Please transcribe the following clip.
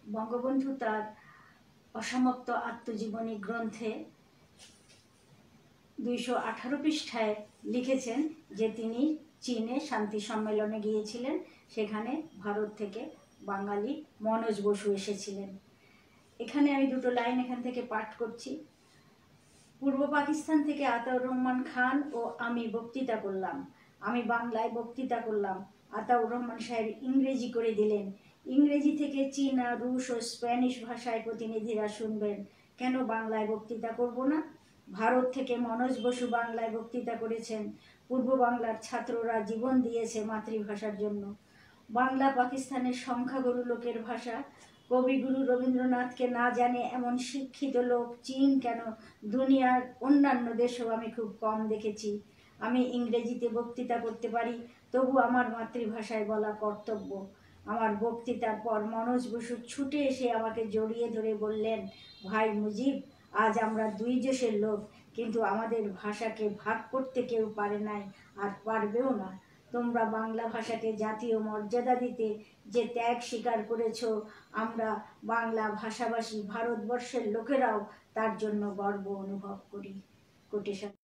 বঙ্গবন্ধু তার অসমাপ্ত আত্মজীবনী গ্রন্থে 218 পৃষ্ঠায় লিখেছেন যে তিনি চীনে শান্তি সম্মেলনে গিয়েছিলেন, সেখানে ভারত থেকে বাঙালি মনোজ বসু এসেছিলেন। এখানে আমি দুটো লাইন এখান থেকে পাঠ করছি। পূর্ব পাকিস্তান থেকে আতাউর রহমান খান ও আমি বক্তৃতা করলাম। আমি বাংলায় বক্তৃতা করলাম। আতাউর রহমান সাহেব ইংরেজি করে দিলেন। ইংরেজি থেকে চীনা, রুশ ও স্প্যানিশ ভাষায় প্রতিনিধিরা শুনবেন। কেন বাংলায় বক্তৃতা করব না? ভারত থেকে মনোজ বসু বাংলায় বক্তৃতা করেছেন। পূর্ব বাংলার ছাত্ররা জীবন দিয়েছে মাতৃভাষার জন্য। বাংলা পাকিস্তানের সংখ্যাগুরু লোকের ভাষা। কবিগুরু রবীন্দ্রনাথকে না জানে এমন শিক্ষিত লোক চীন কেন, দুনিয়ার অন্যান্য দেশেও আমি খুব কম দেখেছি। আমি ইংরেজিতে বক্তৃতা করতে পারি, তবু আমার মাতৃভাষায় বলা কর্তব্য। আমার বক্তৃতার পর মনোজ বসু ছুটে এসে আমাকে জড়িয়ে ধরে বললেন, ভাই মুজিব, আজ আমরা দুই দেশের লোক, কিন্তু আমাদের ভাষাকে ভাগ করতে কেউ পারে নাই, আর পারবেও না। তোমরা বাংলা ভাষাকে জাতীয় মর্যাদা দিতে যে ত্যাগ স্বীকার করেছ, আমরা বাংলা ভাষাভাষী ভারতবর্ষের লোকেরাও তার জন্য গর্ব অনুভব করি। কোটেশন।